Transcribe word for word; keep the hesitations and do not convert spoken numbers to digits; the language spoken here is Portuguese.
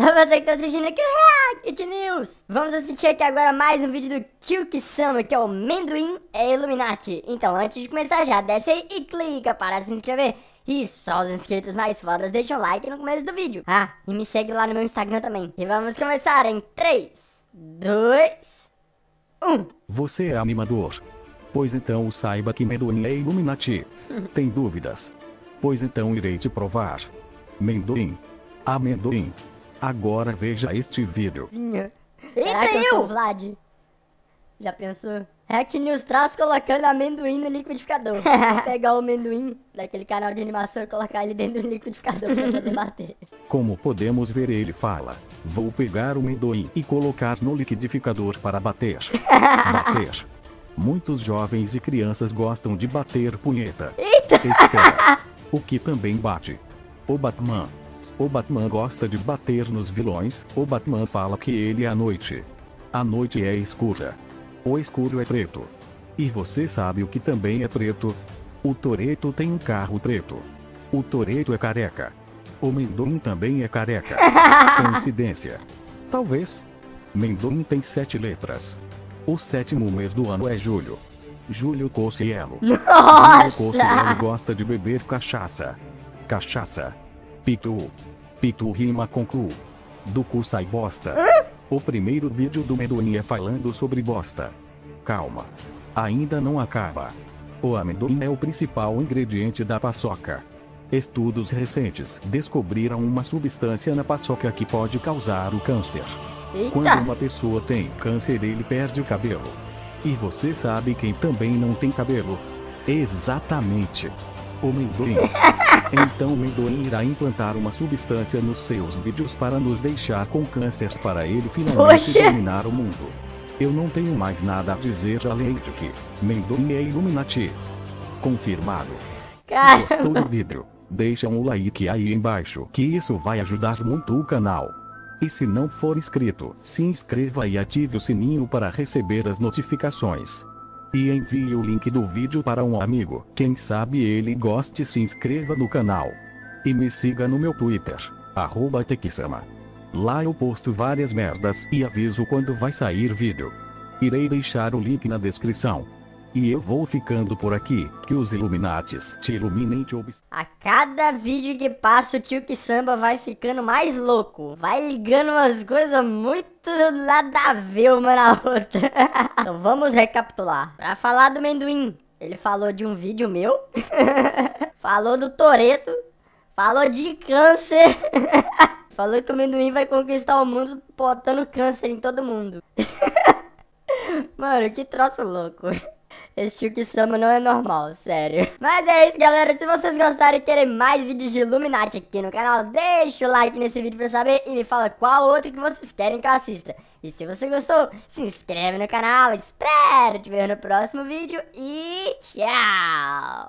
você que tá assistindo aqui o React News. Vamos assistir aqui agora mais um vídeo do Tio Kisama, que é o Amendoim é Illuminati. Então, antes de começar, já desce aí e clica para se inscrever. E só os inscritos mais fodas deixam o like no começo do vídeo. Ah, e me segue lá no meu Instagram também. E vamos começar em três, dois, um. Você é animador? Pois então saiba que Amendoim é Illuminati. Tem dúvidas? Pois então irei te provar. Amendoim. Amendoim. Agora veja este vídeo. Eita, eu, eu? Vlad. Já pensou? React News traz colocando amendoim no liquidificador. Vou pegar o amendoim daquele canal de animação e colocar ele dentro do liquidificador pra poder bater. Como podemos ver, ele fala: vou pegar o amendoim e colocar no liquidificador para bater. Bater. Muitos jovens e crianças gostam de bater punheta. Eita! Espera. O que também bate? O Batman. O Batman gosta de bater nos vilões. O Batman fala que ele é a noite. A noite é escura. O escuro é preto. E você sabe o que também é preto? O Toretto tem um carro preto. O Toretto é careca. O Amendoim também é careca. Coincidência? Talvez. Amendoim tem sete letras. O sétimo mês do ano é julho. Julho Cossielo. Nossa! Julho Cossielo gosta de beber cachaça. Cachaça. Pitu. Pitu rima com cu. Do cu sai bosta. O primeiro vídeo do Amendoim é falando sobre bosta. Calma. Ainda não acaba. O amendoim é o principal ingrediente da paçoca. Estudos recentes descobriram uma substância na paçoca que pode causar o câncer. Eita! Quando uma pessoa tem câncer, ele perde o cabelo. E você sabe quem também não tem cabelo? Exatamente. O amendoim. Então o amendoim irá implantar uma substância nos seus vídeos para nos deixar com câncer, para ele finalmente Poxa! dominar o mundo. Eu não tenho mais nada a dizer além de que Amendoim é Illuminati. Confirmado. Caramba. Se gostou do vídeo, deixa um like aí embaixo, que isso vai ajudar muito o canal. E se não for inscrito, se inscreva e ative o sininho para receber as notificações. E envie o link do vídeo para um amigo, quem sabe ele goste. Se inscreva no canal. E me siga no meu Twitter, arroba Tekisama. Lá eu posto várias merdas e aviso quando vai sair vídeo. Irei deixar o link na descrição. E eu vou ficando por aqui, que os Illuminatis te iluminem. Te obs... A cada vídeo que passa, o Tio Kisama vai ficando mais louco. Vai ligando umas coisas muito nada a ver uma na outra. Então vamos recapitular. Pra falar do amendoim, ele falou de um vídeo meu. Falou do Toretto. Falou de câncer. Falou que o amendoim vai conquistar o mundo botando câncer em todo mundo. Mano, que troço louco. Esse Tio Kisama não é normal, sério. Mas é isso, galera. Se vocês gostarem e querem mais vídeos de Illuminati aqui no canal, deixa o like nesse vídeo pra saber e me fala qual outro que vocês querem que eu assista. E se você gostou, se inscreve no canal. Espero te ver no próximo vídeo e tchau!